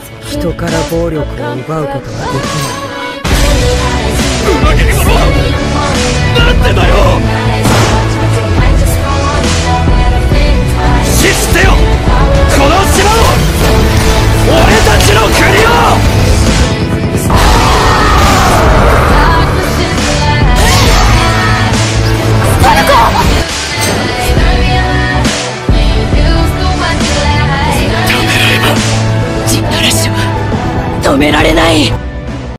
人から暴力を奪うことができない。 裏切り者！なんでだよ！死してよ！この島を！俺たちの国を！ 止められない。